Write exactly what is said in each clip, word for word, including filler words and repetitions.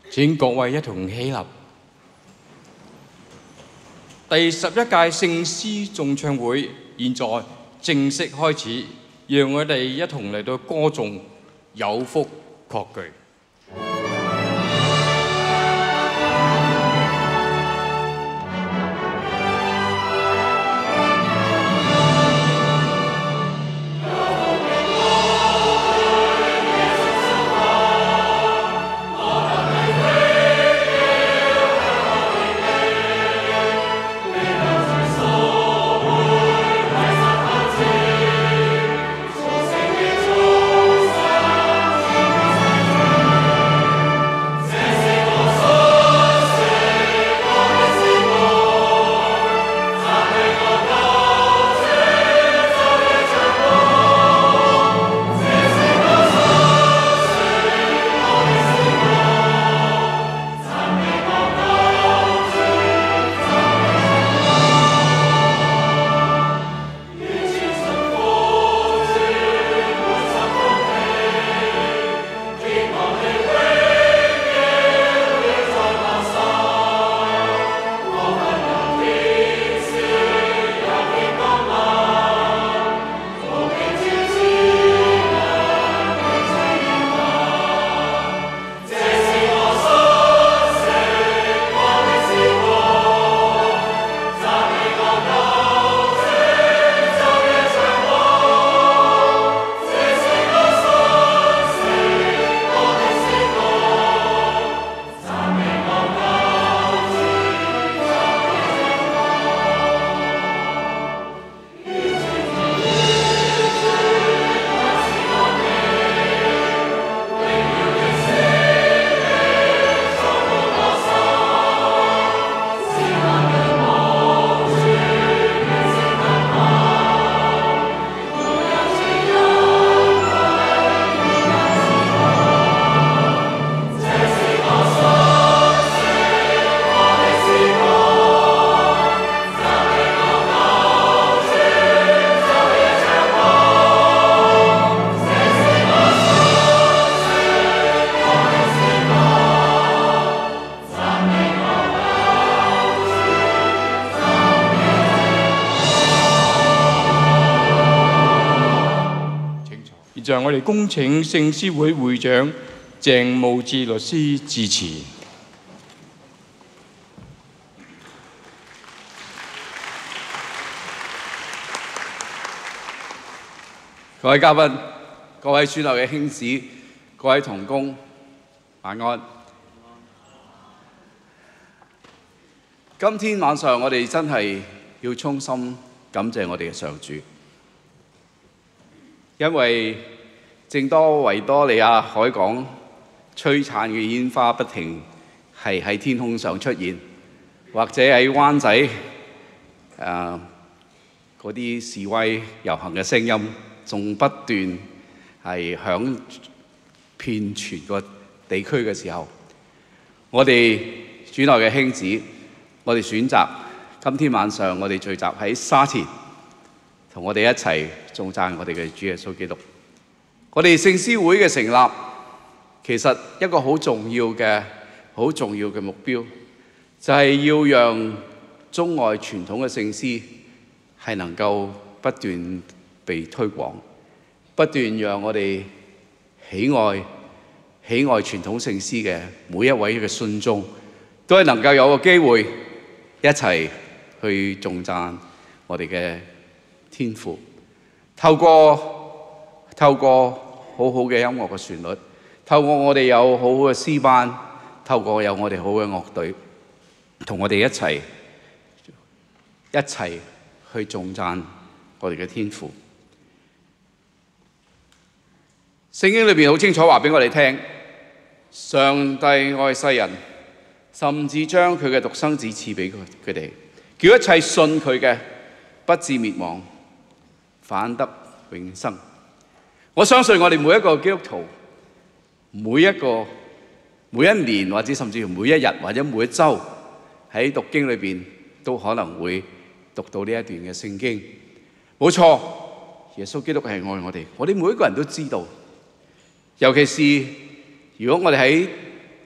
請各位一同起立。第十一屆聖詩頌唱會現在正式開始，讓我哋一同嚟到歌頌有福確據。現在我哋恭請聖詩會會長鄭慕智律師致辭。 各位嘉賓、各位主流嘅兄姊、各位同工，晚安。今天晚上我哋真係要衷心感謝我哋嘅上主，因為正當維多利亞海港璀璨嘅煙花不停係喺天空上出現，或者喺灣仔誒嗰啲示威遊行嘅聲音仲不斷係響遍全個地區嘅時候，我哋主內嘅兄姊，我哋選擇今天晚上我哋聚集喺沙田，同我哋一齊頌讚我哋嘅主耶穌基督。我哋聖詩會嘅成立，其實一個好重要嘅、好重要嘅目標，就係要讓中外傳統嘅聖詩係能夠不斷被推廣，不斷讓我哋喜愛喜愛傳統聖詩嘅每一位嘅信眾，都係能夠有個機會一齊去頌讚我哋嘅天父。透過透過好好嘅音樂嘅旋律，透過我哋有好好嘅詩班，透過有我哋好嘅樂隊，同我哋一齊一齊去頌讚我哋嘅天父。聖經裏邊好清楚話俾我哋聽，上帝愛世人，甚至將佢嘅獨生子賜俾佢佢哋，叫一切信佢嘅不至滅亡，反得永生。我相信我哋每一個基督徒，每一個每一年或者甚至乎每一日或者每一週喺讀經裏邊都可能會讀到呢一段嘅聖經。冇錯，耶穌基督係愛我哋，我哋每一個人都知道。尤其是如果我哋喺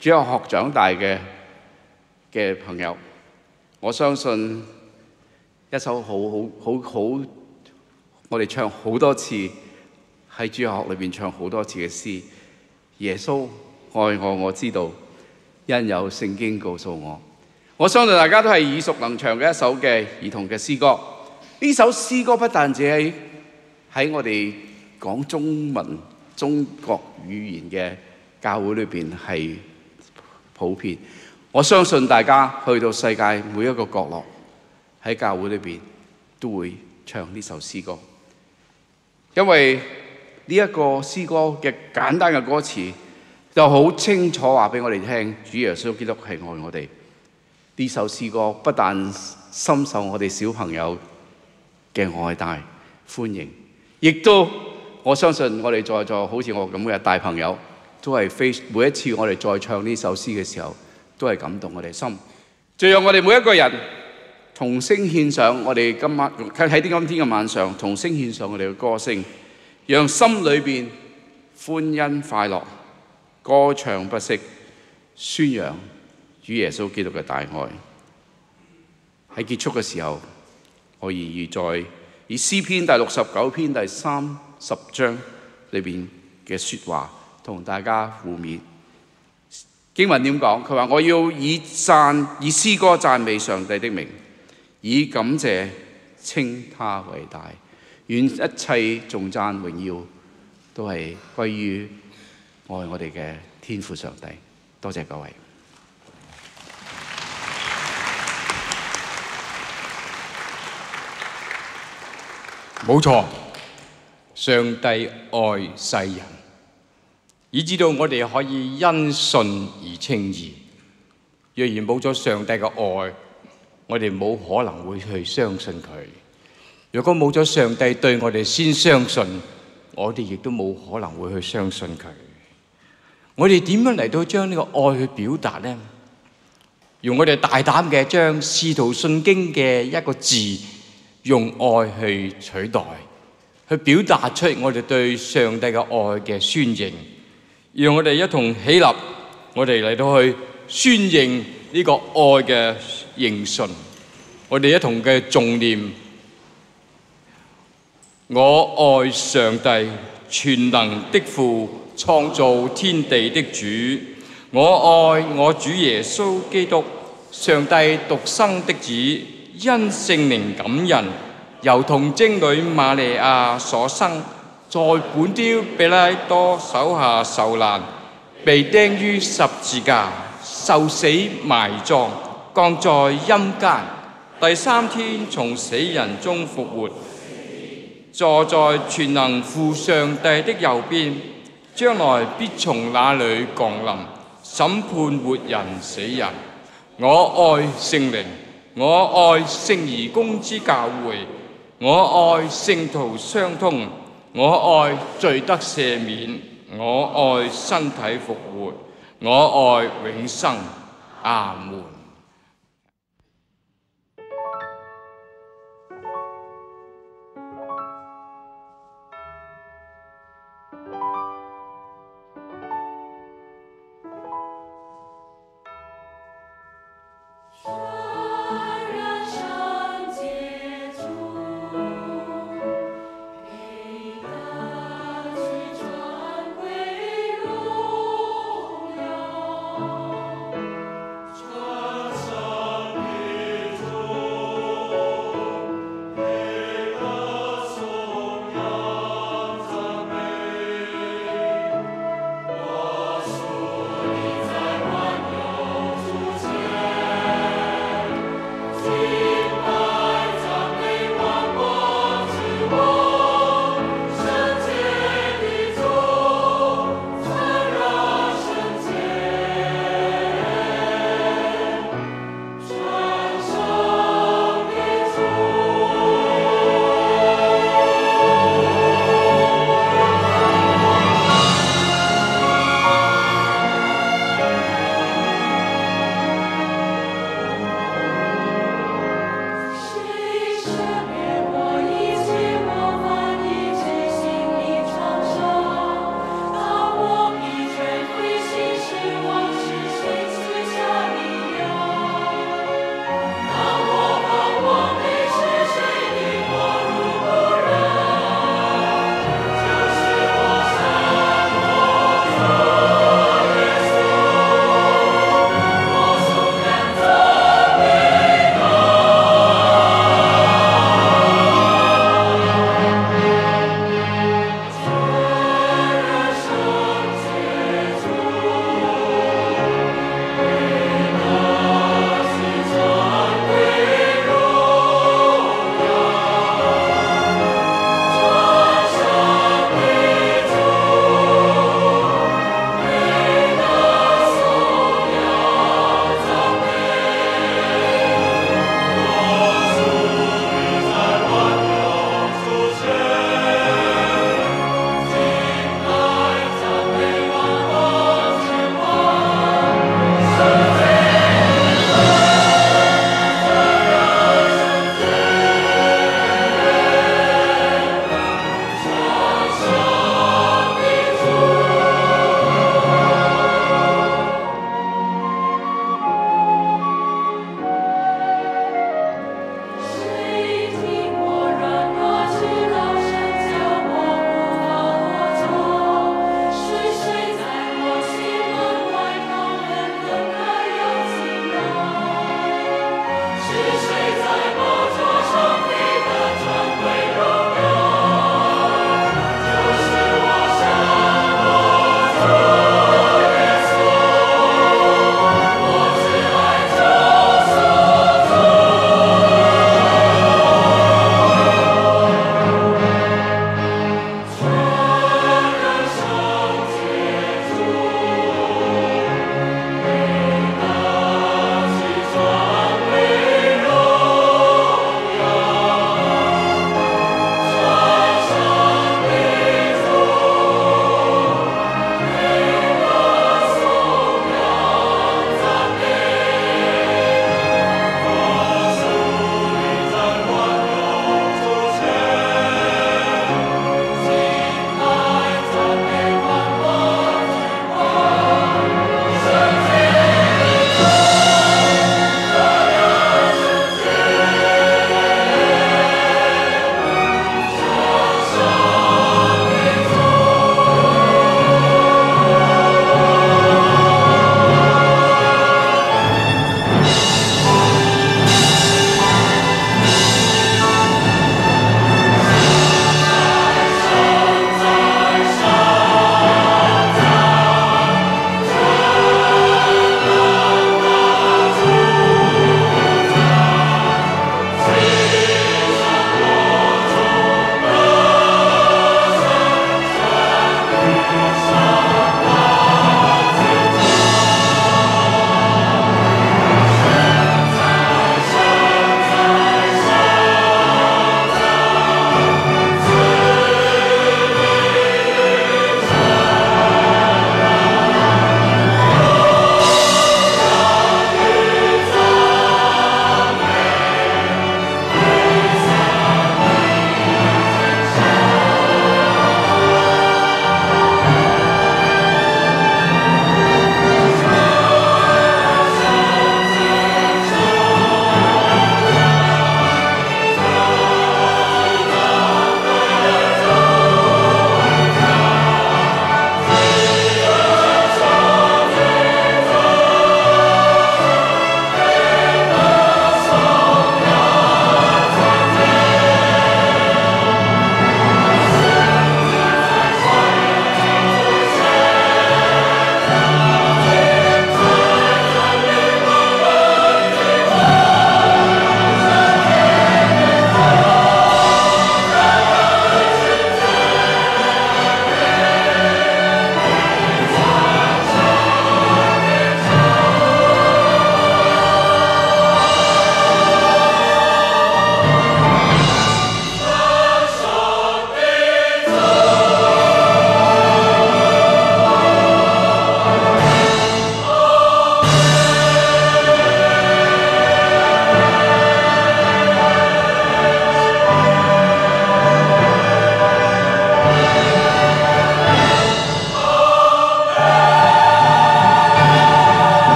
主日學長大嘅嘅朋友，我相信一首好好好好，我哋唱好多次喺主日學裏邊唱好多次嘅詩。耶穌愛我，我知道，因有聖經告訴我。我相信大家都係耳熟能詳嘅一首嘅兒童嘅詩歌。呢首詩歌不但止喺喺我哋講中文、中國語言嘅教會裏邊係普遍，我相信大家去到世界每一個角落喺教會裏邊都會唱呢首詩歌，因為呢一個詩歌嘅簡單嘅歌詞就好清楚話俾我哋聽，主耶穌基督係愛我哋。呢首詩歌不但深受我哋小朋友嘅愛戴歡迎，亦都我相信我哋在座好似我咁嘅大朋友都係非每一次我哋再唱呢首詩嘅時候，都係感動我哋心。最讓我哋每一個人同聲獻上我哋今晚喺今天嘅晚上，同聲獻上我哋嘅歌聲，讓心裏邊歡欣快樂，歌唱不息，宣揚主耶穌基督嘅大愛。喺結束嘅時候，我願意再以詩篇第六十九篇第三十章裏邊嘅説話同大家互勉。經文點講？佢話：我要以讚以詩歌讚美上帝的名，以感謝稱他為大。願一切頌讚榮耀都係歸於愛我哋嘅天父上帝。多謝各位。 冇錯，上帝愛世人，以致到我哋可以因信而稱義。若然冇咗上帝嘅愛，我哋冇可能會去相信佢。如果冇咗上帝對我哋先相信，我哋亦都冇可能會去相信佢。我哋點樣嚟到將呢個愛去表達呢？用我哋大膽嘅將《使徒信經》嘅一個字，用愛去取代，去表達出我哋對上帝嘅愛嘅宣認。讓我哋一同起立，我哋嚟到去宣認呢個愛嘅認信。我哋一同嘅誦念：我愛上帝，全能的父，創造天地的主。我愛我主耶穌基督，上帝獨生的子，因聖靈感人，由童貞女瑪利亞所生，在本丟彼拉多手下受難，被釘於十字架，受死埋葬，降在陰間，第三天從死人中復活，坐在全能父上帝的右邊，將來必從那裏降臨，審判活人死人。我愛聖靈，我愛聖而公之教會，我愛聖徒相通，我愛罪得赦免，我愛身體復活，我愛永生。阿門。 传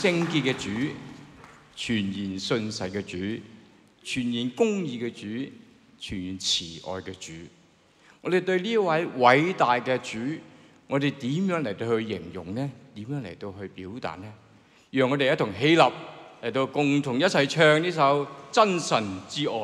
聖潔嘅主，全然信實嘅主，全然公義嘅主，全然慈愛嘅主。我哋對呢一位偉大嘅主，我哋點樣嚟到去形容呢？點樣嚟到去表達呢？讓我哋一同起立嚟到共同一齊唱呢首《真神之愛》。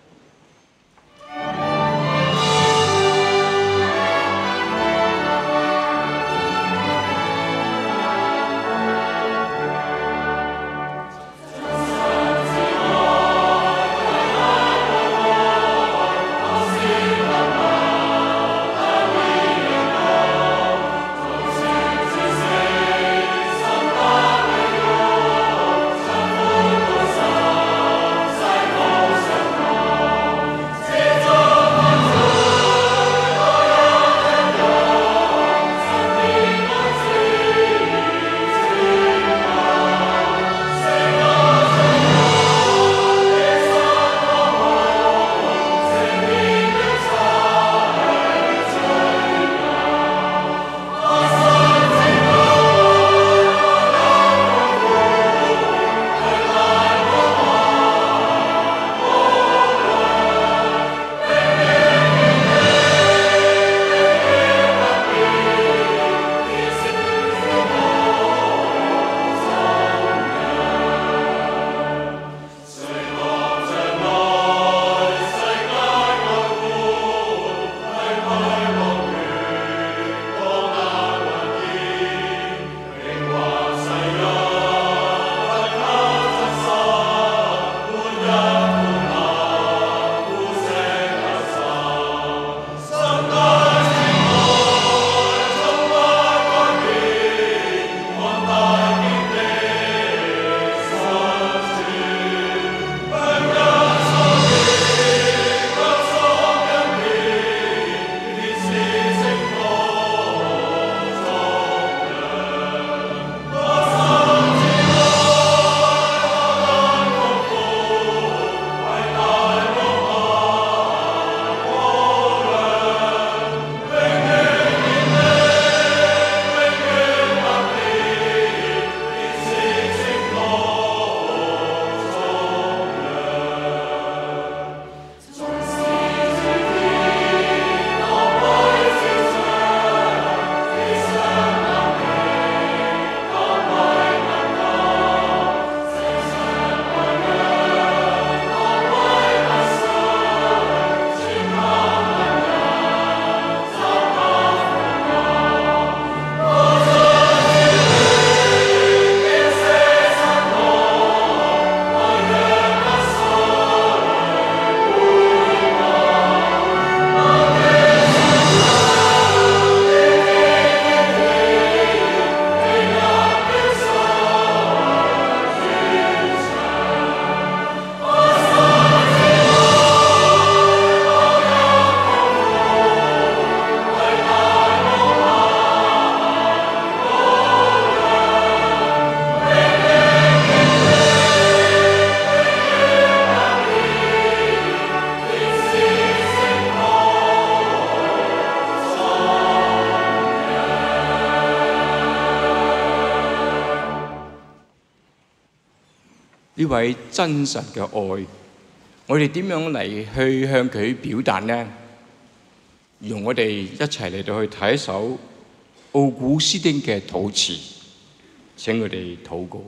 呢位真實嘅愛，我哋點樣嚟去向佢表達呢？用我哋一齊嚟到去睇一首奧古斯丁嘅禱詞，請佢哋禱告。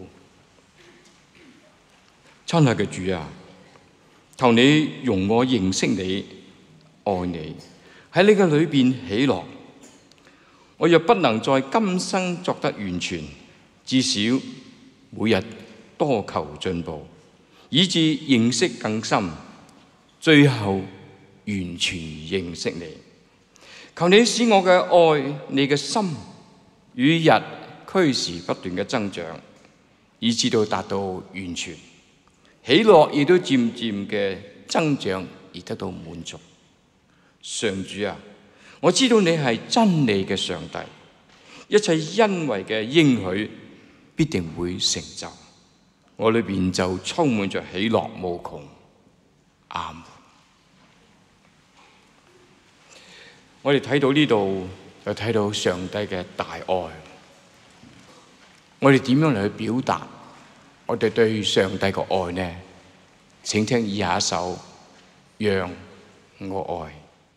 親愛嘅主啊，求你容我認識你、愛你，喺你嘅裏邊喜樂。我若不能在今生作得完全，至少每日多求進步，以致認識更深，最後完全認識你。求你使我嘅愛你嘅心與日俱時不斷嘅增長，以致到達到完全，喜樂亦都漸漸嘅增長而得到滿足。上主啊，我知道你係真理嘅上帝，一切恩惠嘅應許必定會成就，我裏邊就充滿着喜樂無窮。阿們。我哋睇到呢度，就睇到上帝嘅大愛。我哋點樣嚟去表達我哋對上帝嘅愛呢？請聽以下一首《讓我愛》。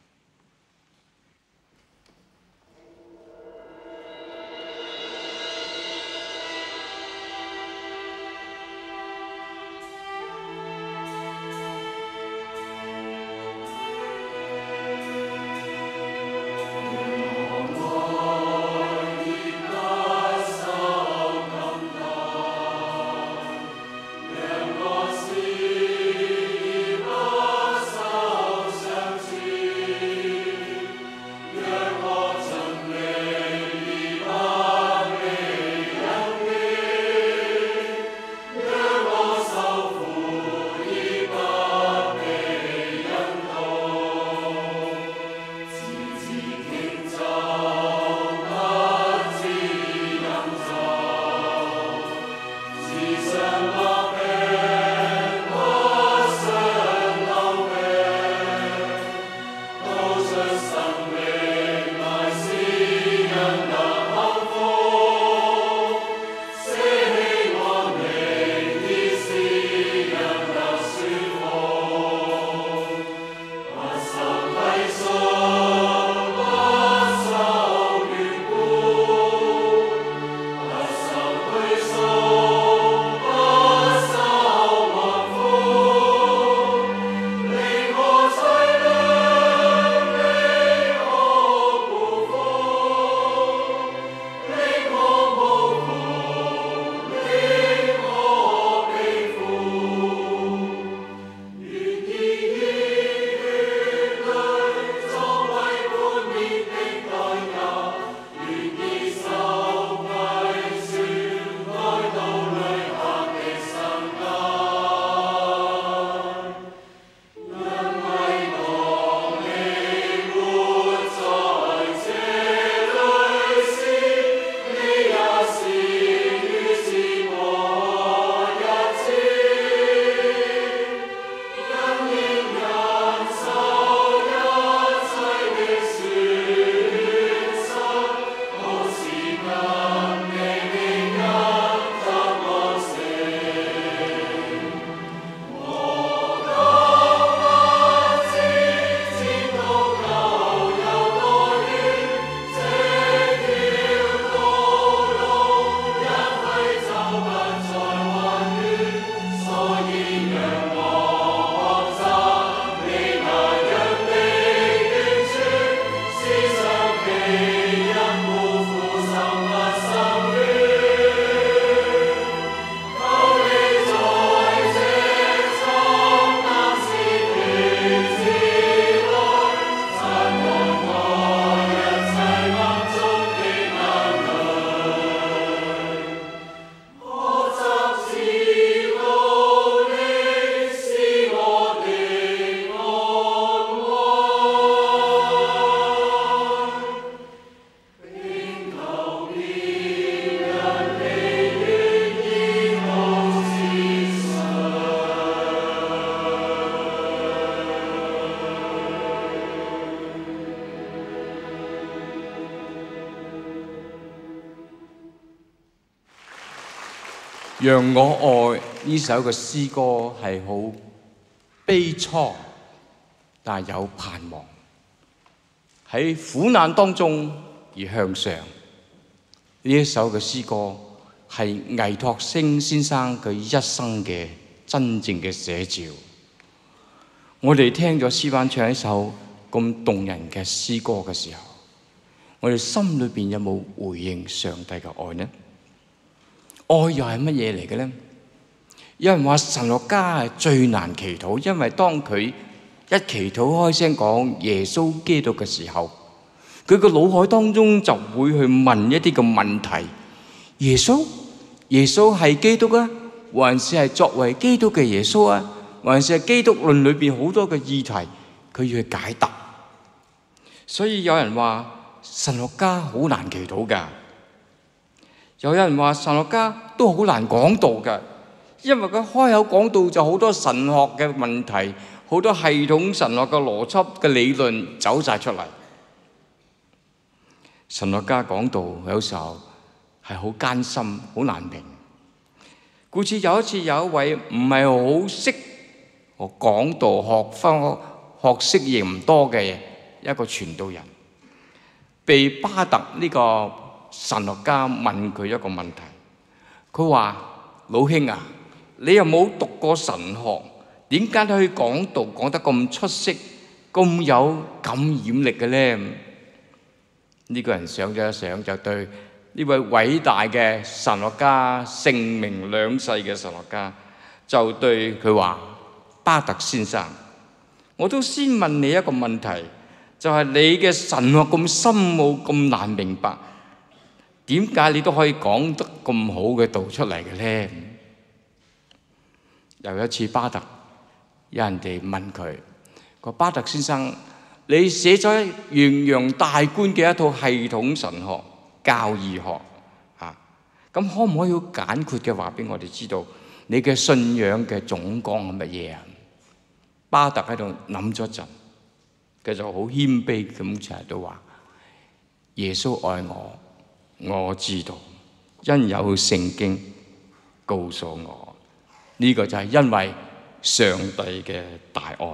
讓我愛呢首嘅詩歌係好悲愴，但係有盼望。喺苦難當中而向上，呢一首嘅詩歌係倪柝聲先生佢一生嘅真正嘅寫照。我哋聽咗詩班唱一首咁動人嘅詩歌嘅時候，我哋心裏邊有冇回應上帝嘅愛呢？愛又係乜嘢嚟嘅呢？有人話神學家係最難祈禱，因為當佢一祈禱開聲講耶穌基督嘅時候，佢個腦海當中就會去問一啲嘅問題：耶穌，耶穌係基督啊，還是係作為基督嘅耶穌啊，還是係基督論裏邊好多嘅議題，佢要去解答。所以有人話神學家好難祈禱㗎。有人話神學家都好難講道㗎，因為佢開口講道就好多神學嘅問題，好多系統神學嘅邏輯嘅理論走晒出嚟。神學家講道有時候係好艱辛，好難明。 故此有一次有一位唔係好識我講道學科學識亦唔多嘅一個傳道人，被巴特呢個神學家問佢一個問題，佢話：老兄啊，你又冇讀過神學，點解你可以講道講得咁出色、咁有感染力嘅呢？呢個人想咗一想，就對呢位偉大嘅神學家、盛名兩世嘅神學家，就對佢話：巴特先生，我都先問你一個問題，就係你嘅神學咁深奧、咁難明白，點解你都可以講得咁好嘅道出嚟嘅呢？有一次巴特，有人哋問佢：個巴特先生，你寫咗洋洋大觀嘅一套系統神學、教義學啊，咁可唔可以好簡括嘅話俾我哋知道你嘅信仰嘅總綱係乜嘢啊？巴特喺度諗咗一陣，佢就好謙卑咁成日都話：耶穌愛我，我知道，因有聖經告訴我，呢個就係因為上帝嘅大愛。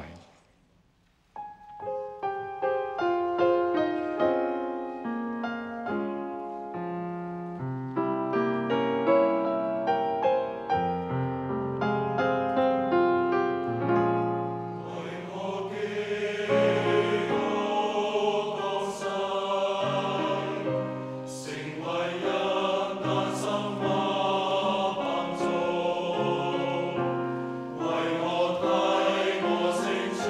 為我替我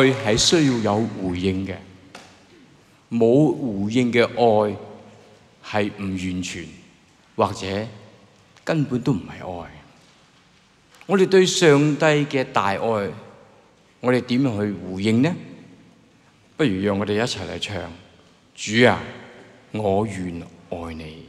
係需要有回應嘅，冇回應嘅愛係唔完全，或者根本都唔係愛。我哋對上帝嘅大愛，我哋點樣去回應呢？不如讓我哋一齊嚟唱：主啊，我願愛你。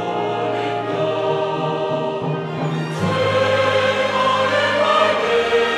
主，我願愛你。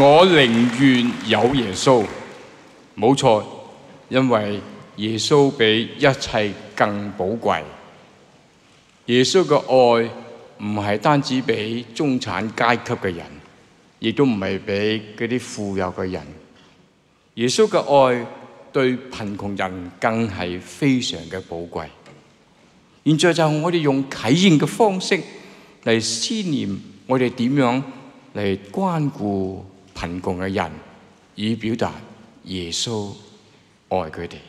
我寧願有耶穌。冇錯，因為耶穌比一切更寶貴。耶穌嘅愛唔係單止俾中產階級嘅人，亦都唔係俾嗰啲富有嘅人。耶穌嘅愛對貧窮人更係非常嘅寶貴。現在就我哋用啟應嘅方式嚟思念我哋點樣嚟關顧貧窮嘅人，以表達耶穌愛佢哋。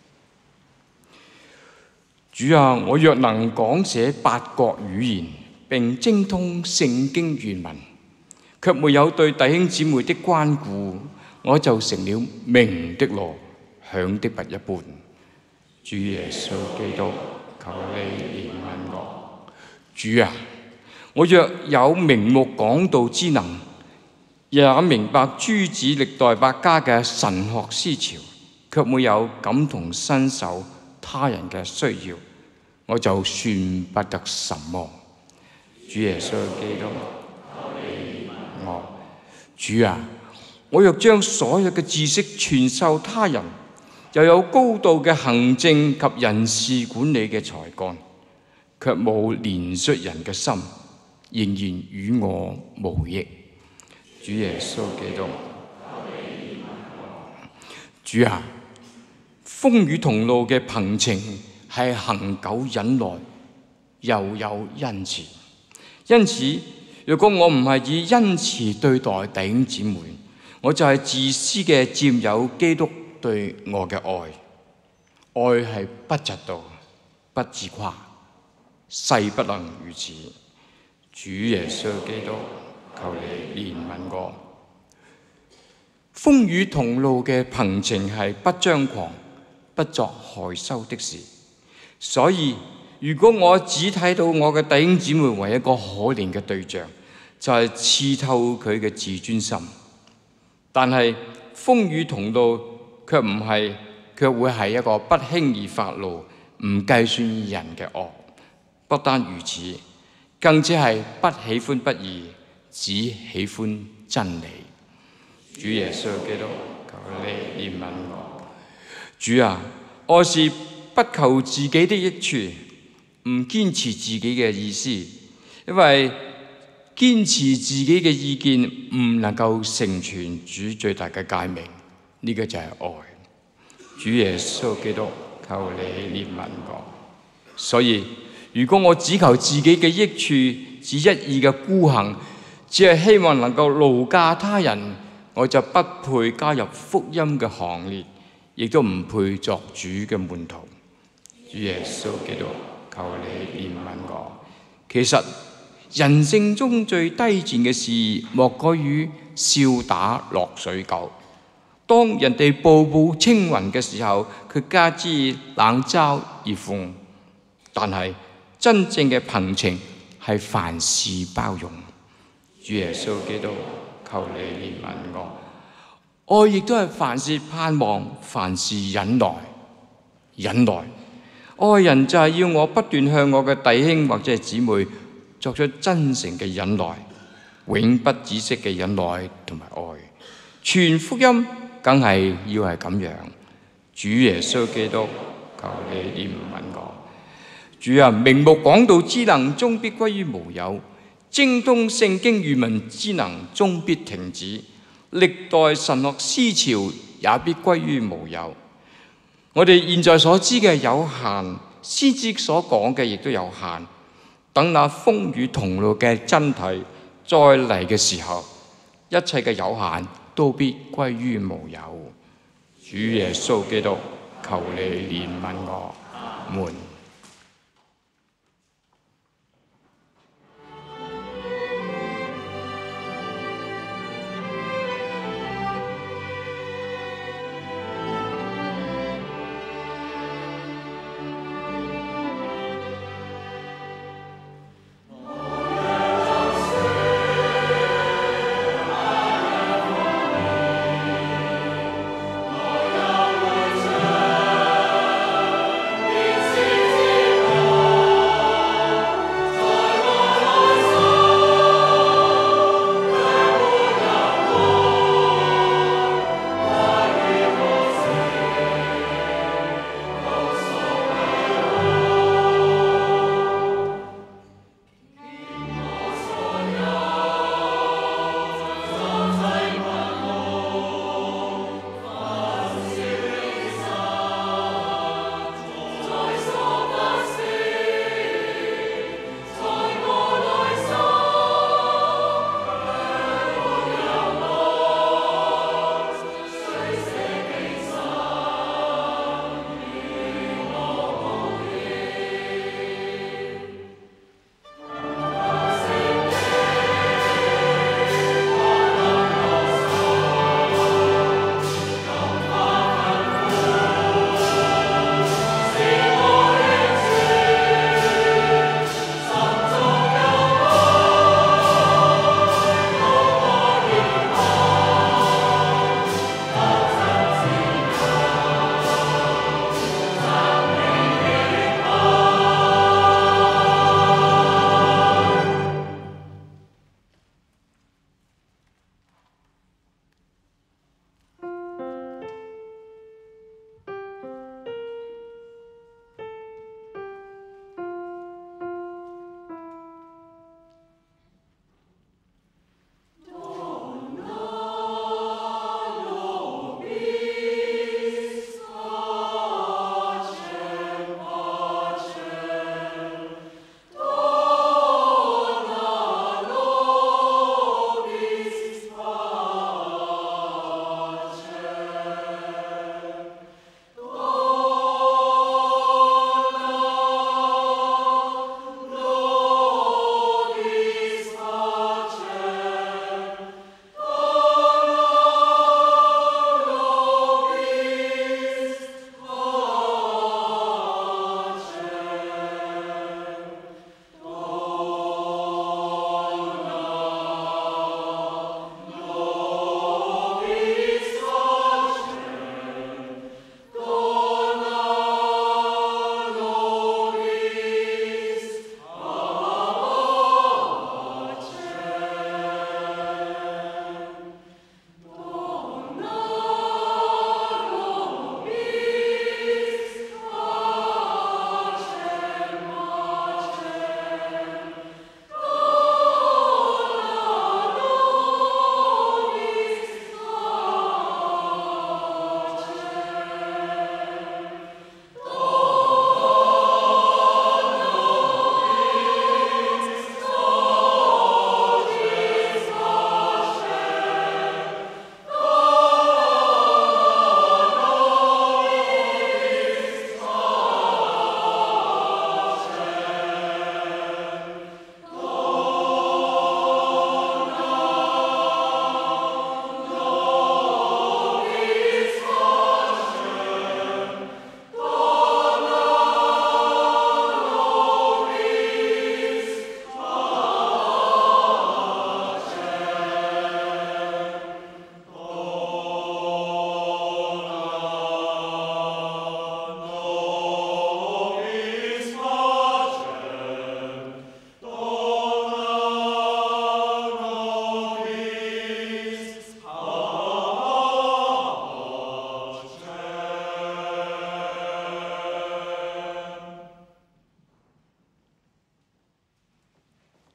主啊，我若能講寫八國語言並精通聖經原文，卻沒有對弟兄姊妹的關顧，我就成了鳴的鑼，響的鈸一般。主耶穌基督，求你憐憫我。主啊，我若有明目講道之能，也明白諸子歷代百家嘅神學思潮，卻沒有感同身受他人嘅需要，我就算不得什麼。主耶穌基督，求你憐憫我。主啊，我若將所有嘅知識傳授他人，又有高度嘅行政及人事管理嘅才幹，卻冇憐恤人嘅心，仍然與我無益。主耶穌基督，主啊，風雨同路嘅憑情係恆久忍耐，又有恩慈。因此，如果我唔係以恩慈對待弟兄姊妹，我就係自私嘅佔有基督對我嘅愛。愛係不嫉妒，不自誇，誓不能如此。主耶穌基督，求你憐憫我。風雨同路嘅憑情係不張狂，不作害羞的事。所以，如果我只睇到我嘅弟兄姊妹為一個可憐嘅對象，就係刺透佢嘅自尊心。但係風雨同路卻唔係，卻會係一個不輕易發怒、唔計算人嘅惡。不單如此，更只係不喜歡不義，只喜歡真理。主耶穌基督，求你憐憫我。主啊，我是不求自己的益處，唔堅持自己嘅意思，因為堅持自己嘅意見唔能夠成全主最大嘅誡命，呢、這個就係愛。主耶穌基督，求你憐憫我。所以，如果我只求自己嘅益處，只一意嘅孤行，只係希望能夠勞駕他人，我就不配加入福音嘅行列，亦都唔配作主嘅門徒。主耶穌基督，求你憐憫我。其實人性中最低賤嘅事，莫過於笑打落水狗。當人哋步步青雲嘅時候，佢加之冷嘲熱諷。但係真正嘅憑情係凡事包容。主耶穌基督，求你憐憫我。愛亦都係凡事盼望，凡事忍耐。忍耐，愛人就係要我不斷向我嘅弟兄或者係姊妹作出真誠嘅忍耐，永不止息嘅忍耐同埋愛。傳福音梗係要係咁樣。主耶穌基督，求你憐憫我。主啊，明目講道之能終必歸於無有，精通聖經原文之能終必停止，歷代神學思潮也必歸於無有。我哋現在所知嘅有限，先知所講嘅亦都有限。等那風雨同路嘅真諦再嚟嘅時候，一切嘅有限都必歸於無有。主耶穌基督，求你憐憫我們。 Thank you.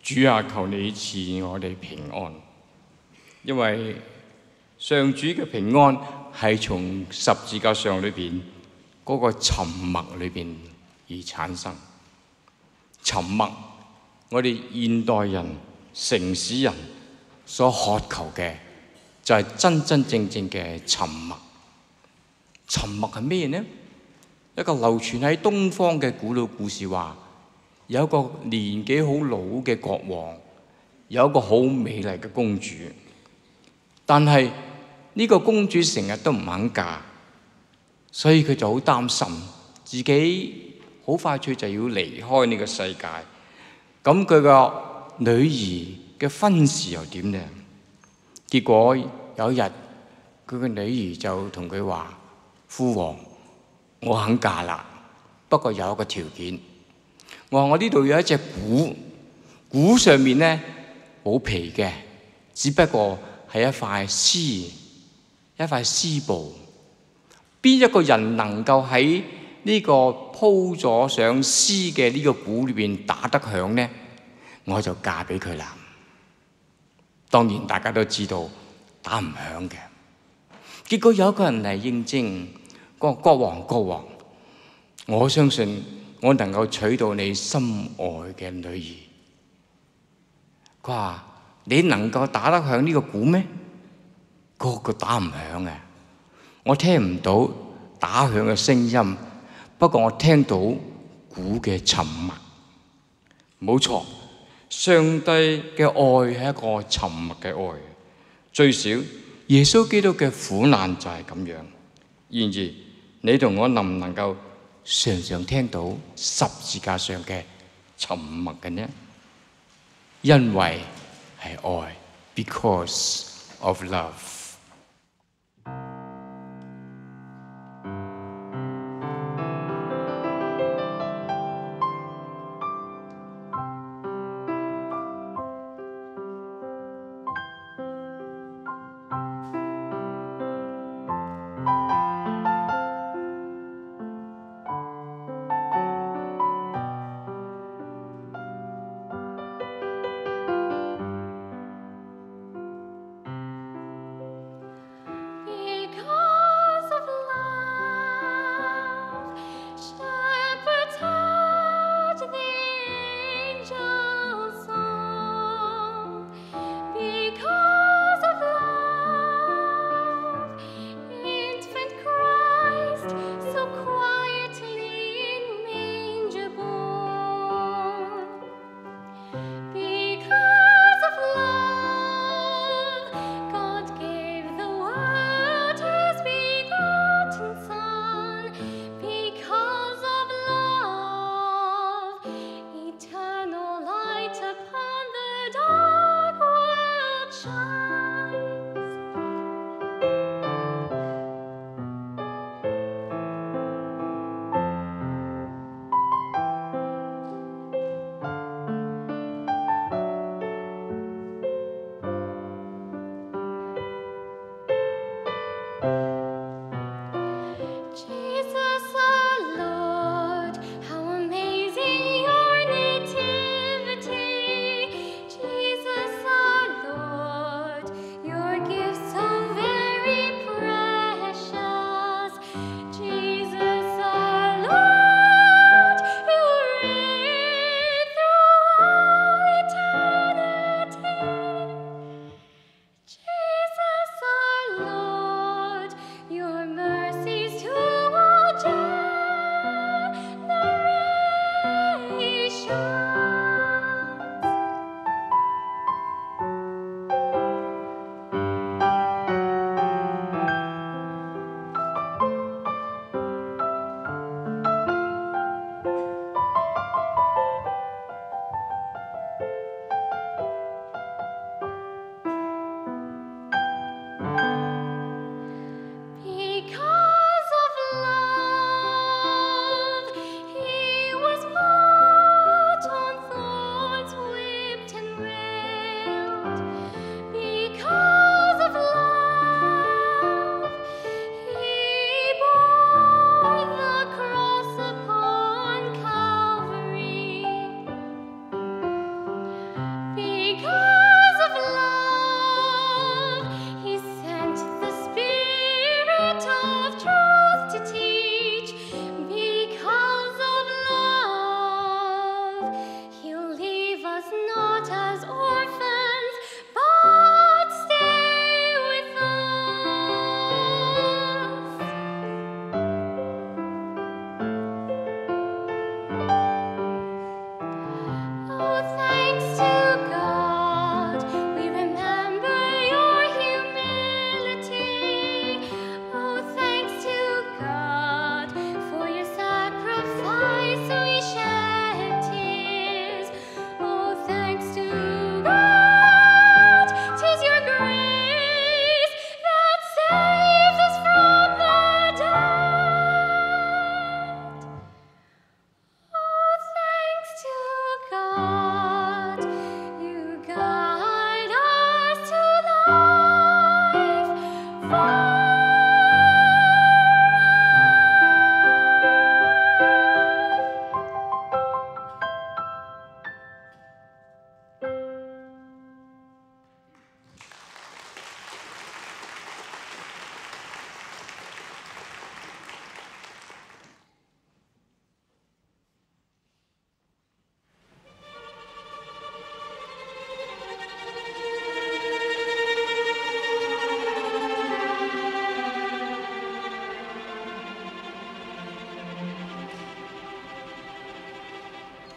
主啊，求你賜我哋平安，因為上主嘅平安係從十字架上裏邊嗰個沉默裏邊而產生。沉默，我哋現代人、城市人所渴求嘅就係真真正正嘅沉默。沉默係咩呢？一個流傳喺東方嘅古老故事話，有一個年紀好老嘅國王，有一個好美麗嘅公主，但係呢個公主成日都唔肯嫁，所以佢就好擔心自己好快脆就要離開呢個世界。咁佢個女兒嘅婚事又點呢？結果有一日，佢個女兒就同佢話：父王，我肯嫁啦，不過有一個條件。我話我呢度有一隻鼓，鼓上面呢冇皮嘅，只不過係一塊絲，一塊絲布。邊一個人能夠喺呢個鋪咗上絲嘅呢個鼓裏邊打得響呢，我就嫁俾佢啦。當然大家都知道打唔響嘅。結果有一個人嚟應徵，個國王國王，我相信我能夠娶到你心愛嘅女兒。佢話：你能夠打得響呢個鼓咩？個個打唔響嘅，我聽唔到打響嘅聲音，不過我聽到鼓嘅沉默。冇錯，上帝嘅愛係一個沉默嘅愛。最少耶穌基督嘅苦難就係咁樣。然而你同我能唔能夠常常聽到十字架上嘅沉默嘅呢？因為係愛 ，because of love。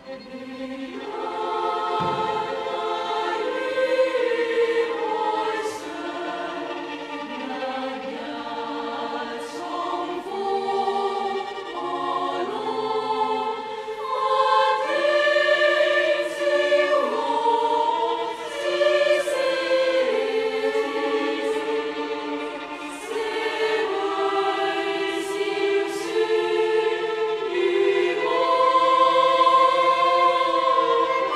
Thank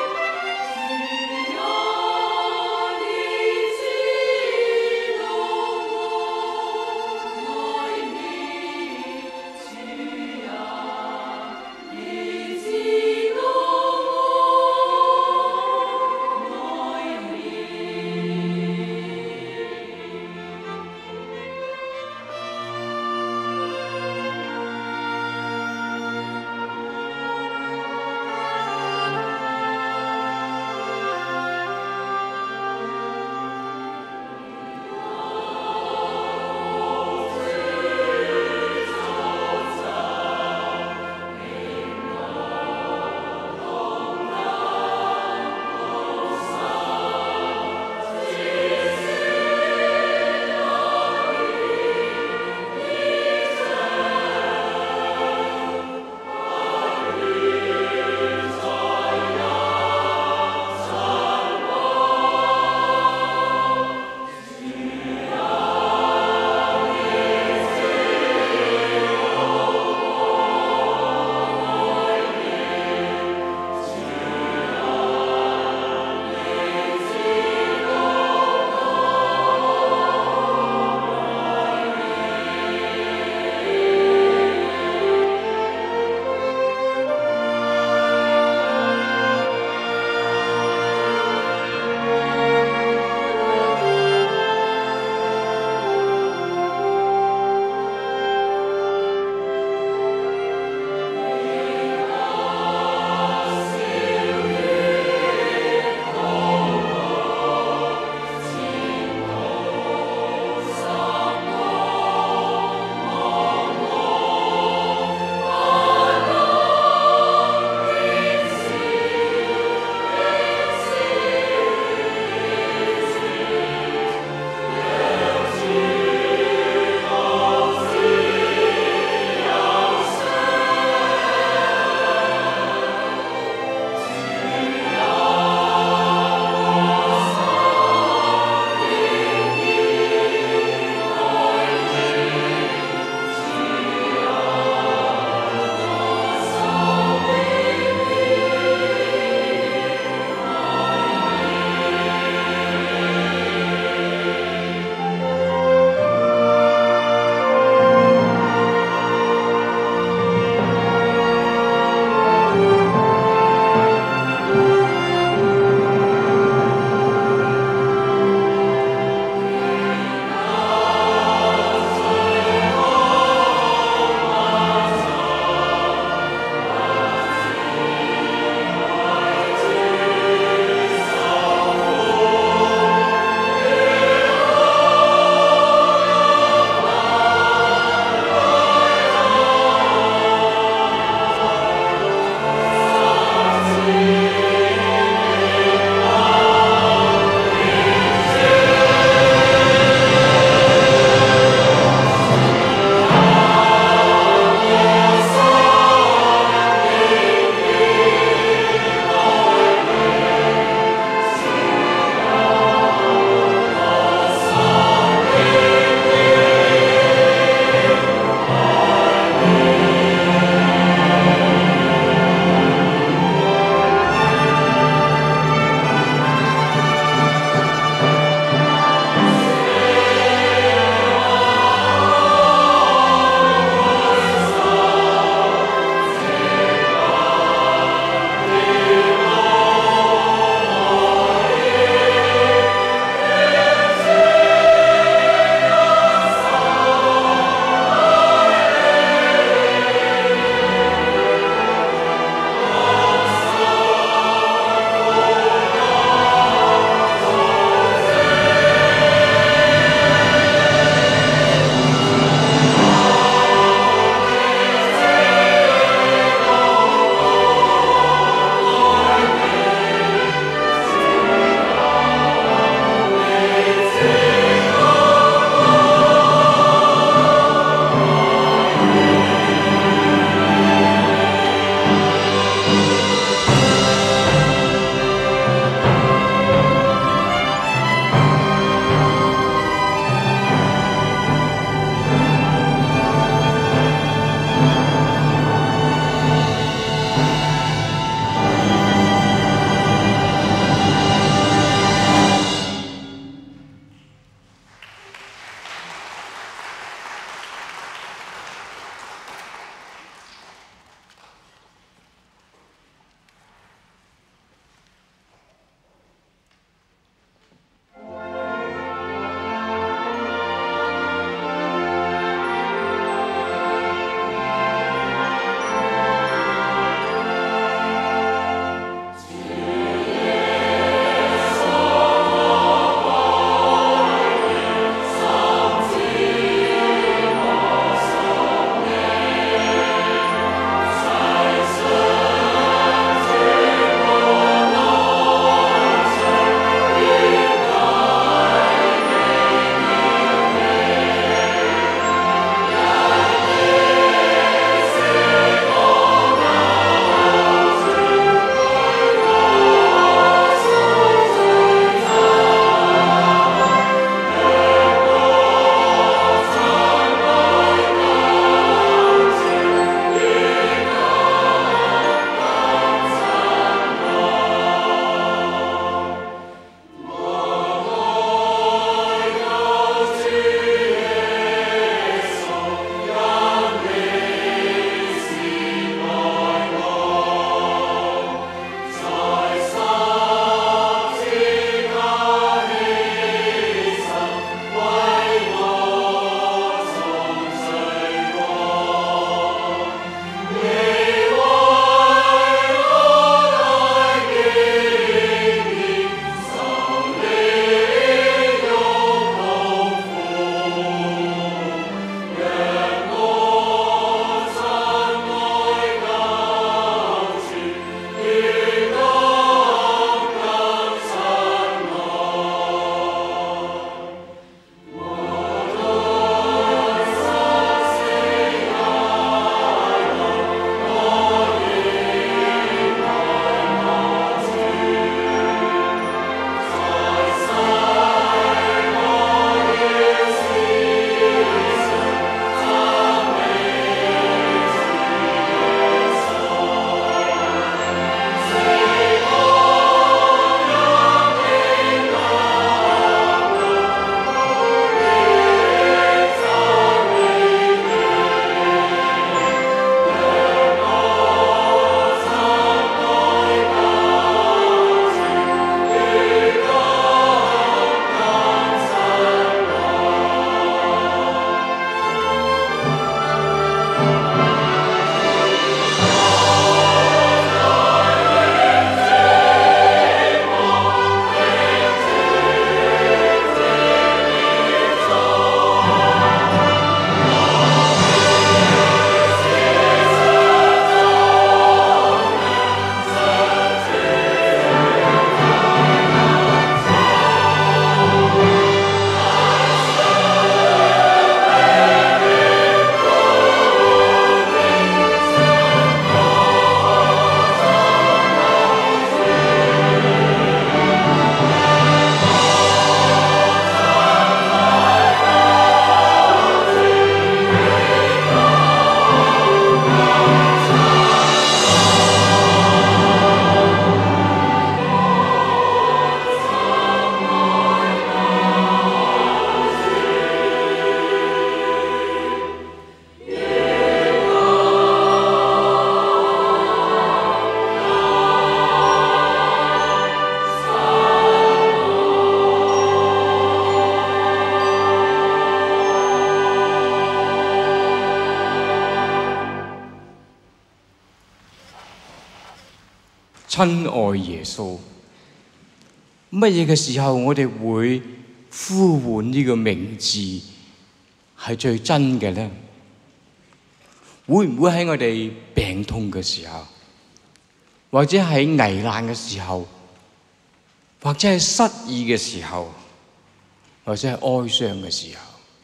親愛耶穌。乜嘢嘅時候我哋會呼喚呢個名字係最真嘅呢？會唔會喺我哋病痛嘅時候，或者喺危難嘅時候，或者係失意嘅時候，或者係哀傷嘅時候？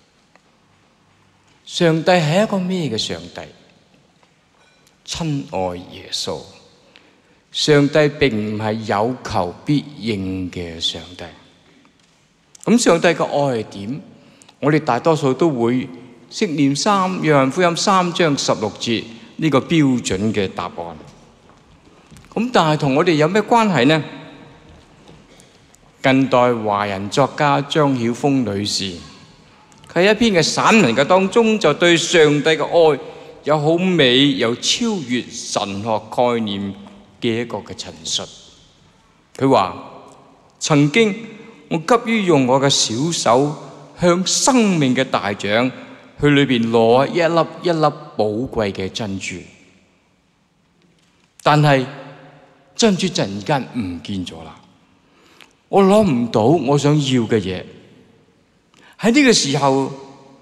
上帝係一個咩嘅上帝？親愛耶穌。上帝並唔係有求必應嘅上帝。咁上帝嘅愛係點？我哋大多數都會識念三約翰福音三章十六節呢個標準嘅答案。咁但係同我哋有咩關係呢？近代華人作家張曉風女士，佢喺一篇嘅散文嘅當中就對上帝嘅愛有好美又超越神學概念嘅一個嘅陳述。佢話：曾經我急於用我嘅小手向生命嘅大掌去裏邊攞一粒一粒寶貴嘅珍珠，但係珍珠突然間唔見咗啦，我攞唔到我想要嘅嘢。喺呢個時候，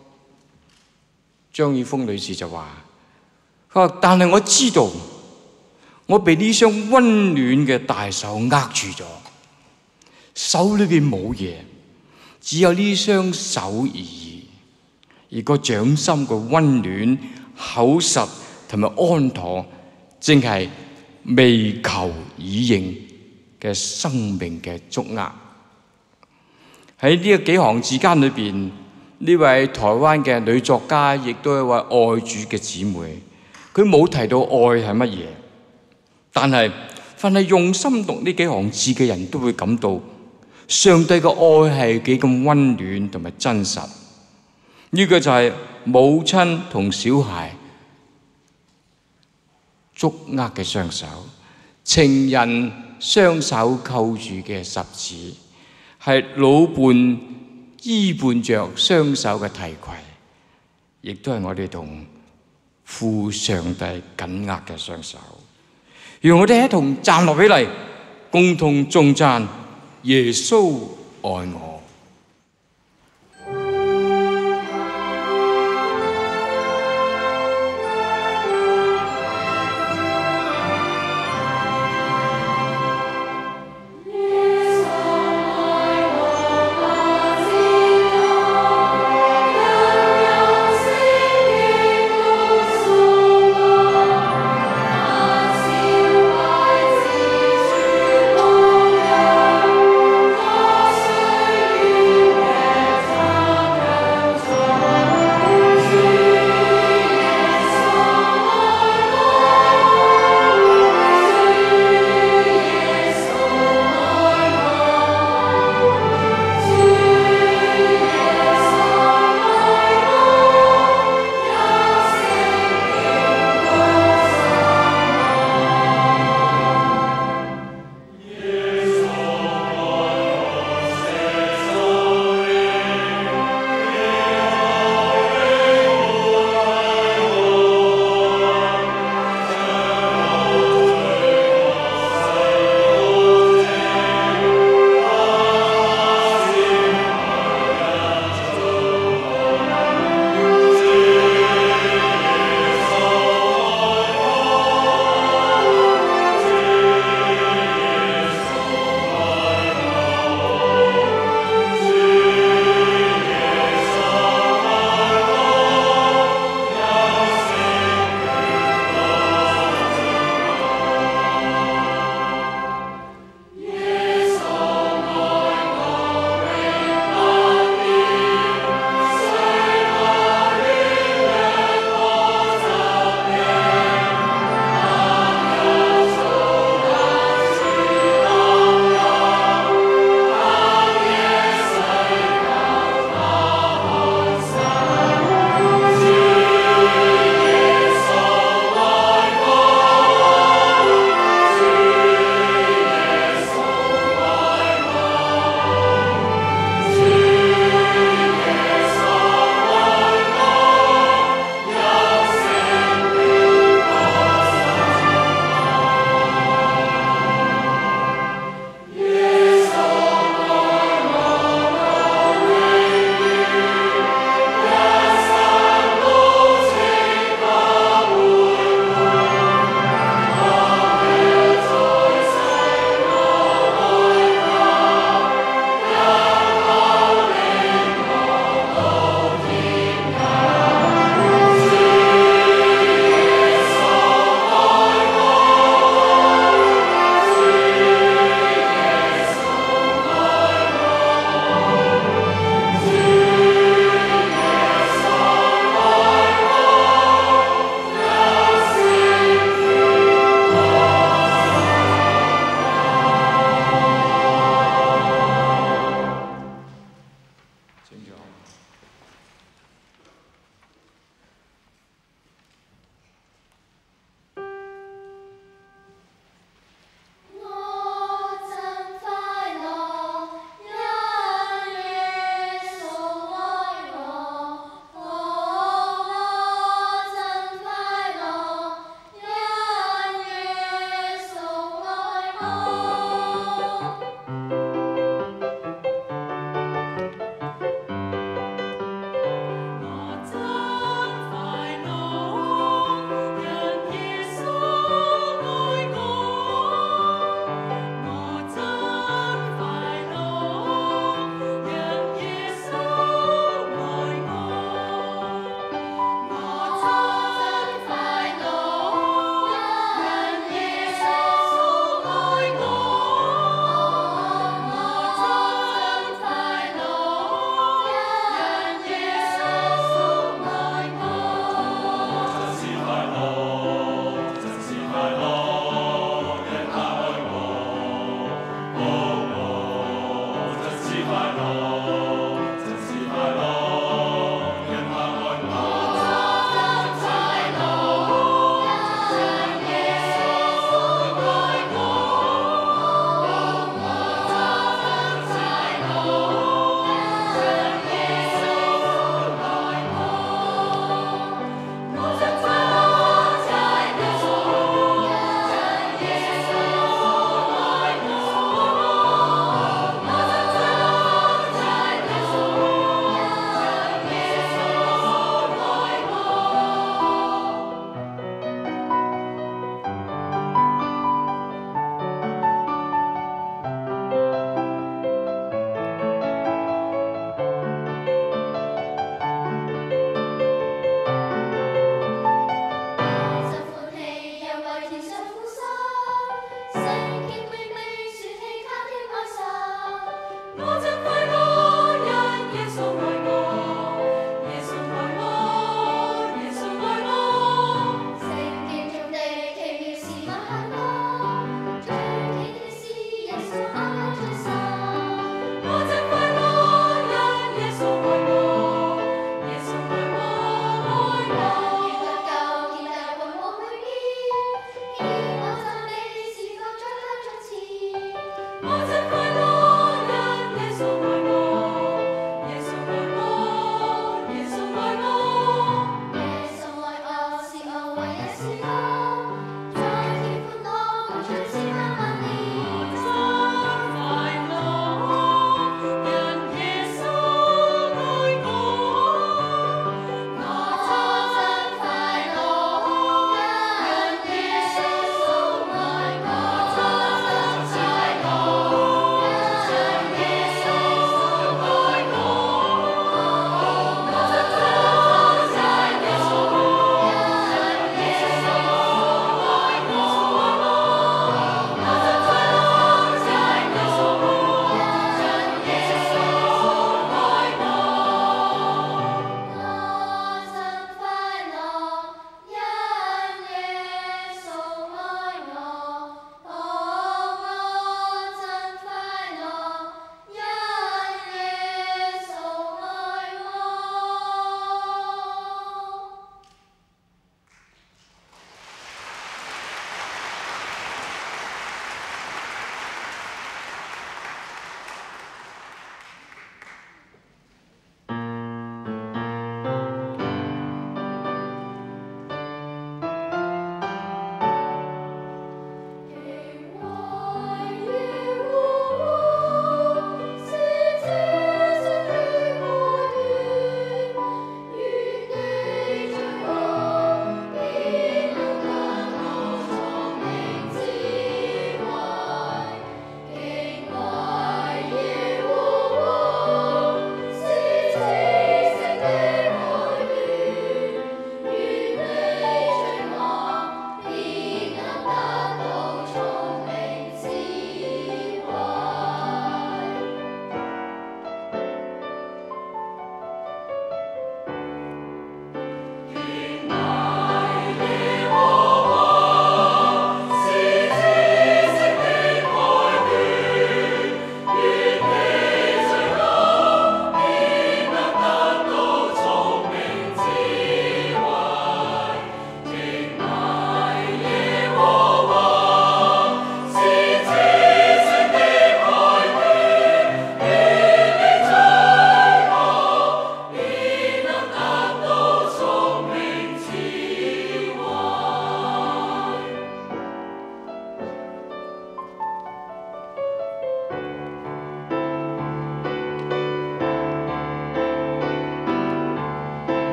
張曉風女士就話：佢話但係我知道，我被呢雙溫暖嘅大手握住咗，手裏邊冇嘢，只有呢雙手而已。而個掌心嘅溫暖、厚實同埋安妥，正係未求已應嘅生命嘅觸握。喺呢幾行字間裏邊，呢位台灣嘅女作家亦都係一位愛主嘅姊妹，佢冇提到愛係乜嘢，但係凡係用心讀呢幾行字嘅人都會感到上帝嘅愛係幾咁溫暖同埋真實。呢個就係母親同小孩捉握嘅雙手，情人雙手扣住嘅十指，係老伴依伴着雙手嘅提攜，亦都係我哋同父上帝緊握嘅雙手。讓我哋一同站立起嚟，共同頌讚耶穌愛我。 我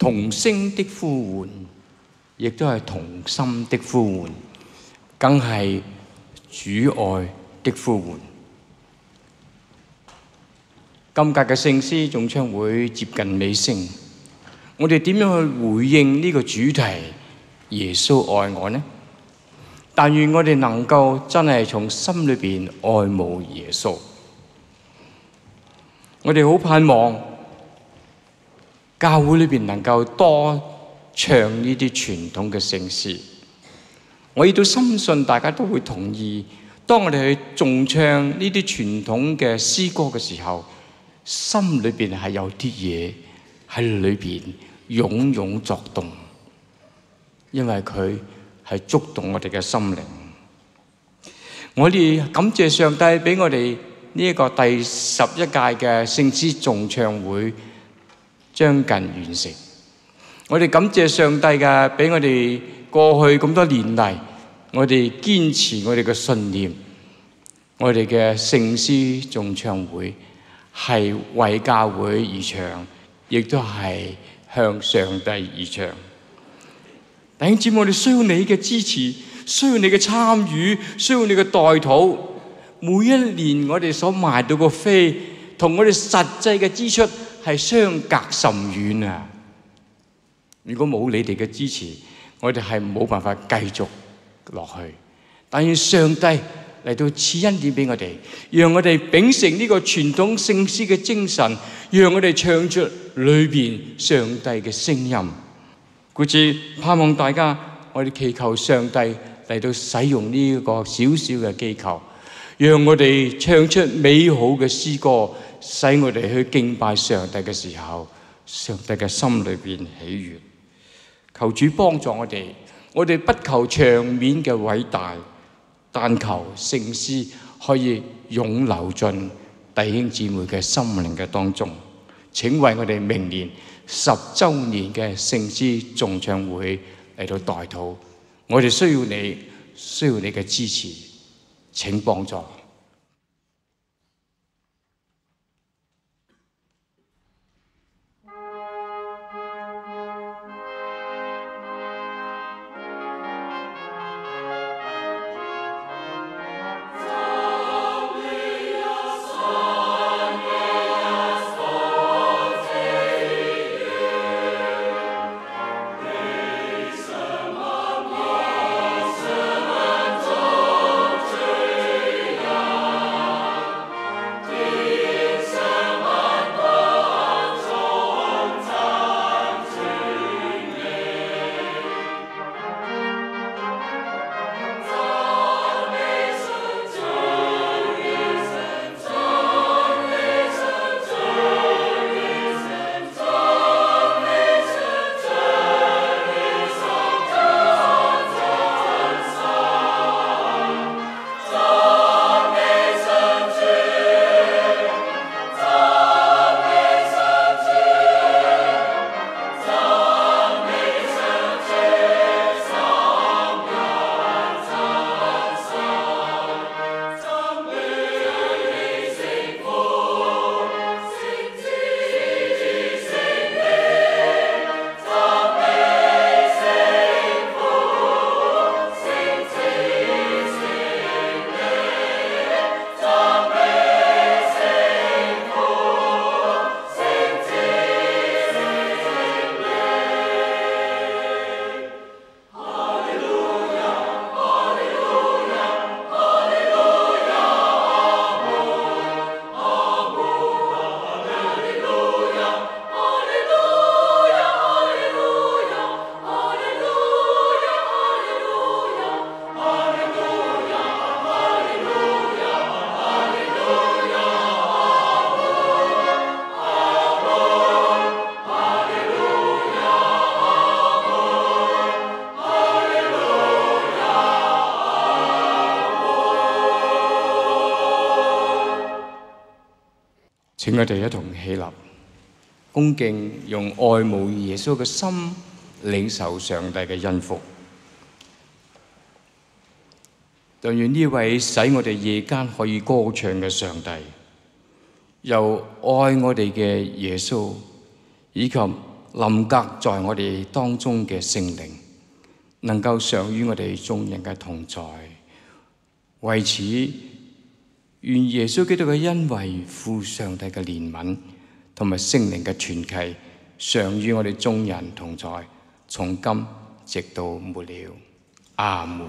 同聲的呼喚，亦都係同心的呼喚，更係主愛的呼喚。今屆嘅聖詩頌唱會接近尾聲，我哋點樣去回應呢個主題？耶穌愛我呢？但願我哋能夠真係從心裏邊愛慕耶穌。我哋好盼望教會裏邊能夠多唱呢啲傳統嘅聖詩。我亦都深信大家都會同意，當我哋去頌唱呢啲傳統嘅詩歌嘅時候，心裏邊係有啲嘢喺裏邊湧湧作動，因為佢係觸動我哋嘅心靈。我哋感謝上帝俾我哋呢一個第十一屆嘅聖詩頌唱會將近完成。我哋感謝上帝嘅，俾我哋過去咁多年嚟，我哋堅持我哋嘅信念，我哋嘅聖詩頌唱會係為教會而唱，亦都係向上帝而唱。弟兄姊妹，我哋需要你嘅支持，需要你嘅參與，需要你嘅代禱。每一年我哋所賣到個飛，同我哋實際嘅支出係相隔甚遠啊！如果冇你哋嘅支持，我哋係冇辦法繼續落去。但願上帝嚟到賜恩典俾我哋，讓我哋秉承呢個傳統聖詩嘅精神，讓我哋唱出裏邊上帝嘅聲音。故此盼望大家，我哋祈求上帝嚟到使用呢個小小嘅機構，讓我哋唱出美好嘅詩歌，使我哋去敬拜上帝嘅時候，上帝嘅心裏邊喜悅。求主幫助我哋，我哋不求場面嘅偉大，但求聖詩可以湧流進弟兄姊妹嘅心靈嘅當中。請為我哋明年十週年嘅聖詩頌唱會嚟到代禱。我哋需要你，需要你嘅支持，請幫助。請我哋一同起立，恭敬用愛慕耶穌嘅心領受上帝嘅恩福。但願呢位使我哋夜間可以歌唱嘅上帝，又愛我哋嘅耶穌，以及臨格在我哋當中嘅聖靈，能夠常與我哋眾人嘅同在。為此，願耶穌基督嘅恩惠、父上帝嘅憐憫同埋聖靈嘅團契，常與我哋眾人同在，從今直到末了。阿門。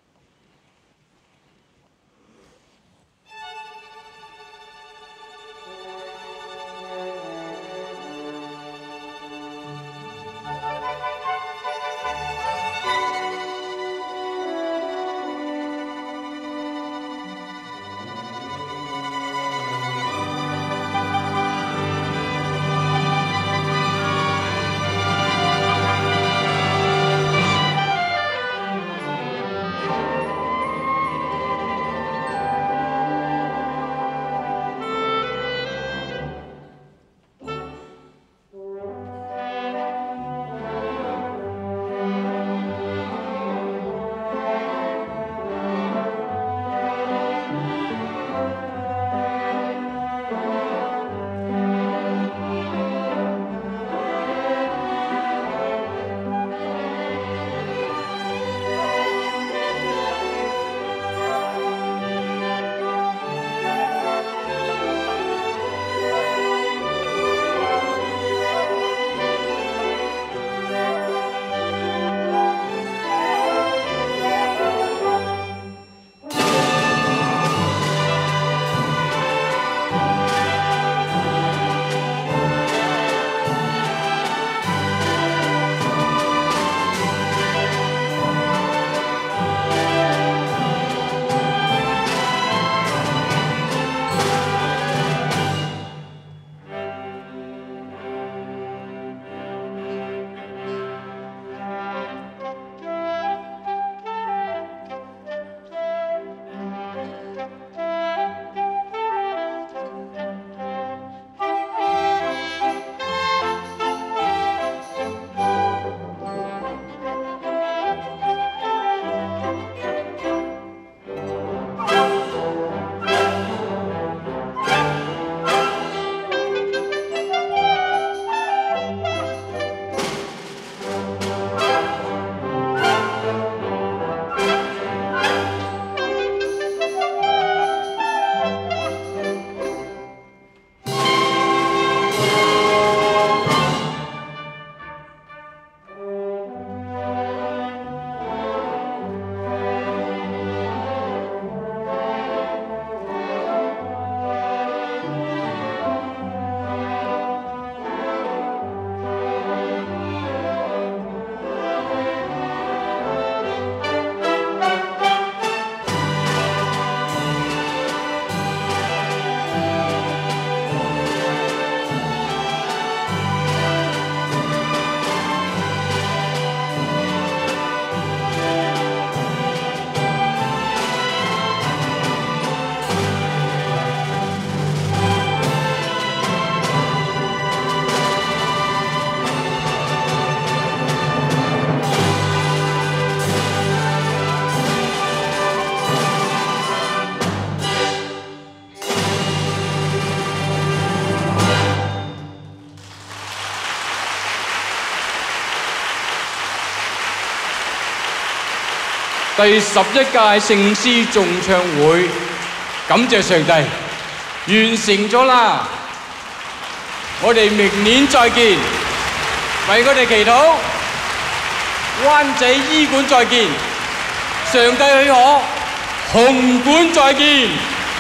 第十一屆聖詩頌唱會，感謝上帝，完成咗啦！我哋明年再見，為我哋祈禱。灣仔醫館再見，上帝許可，紅館再見。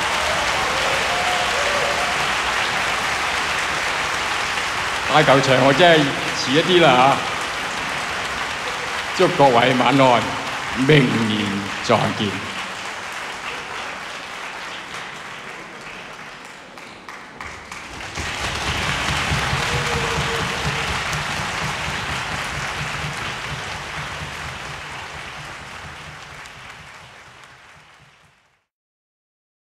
大球場我真係遲一啲啦嚇，祝各位晚安。明年再見。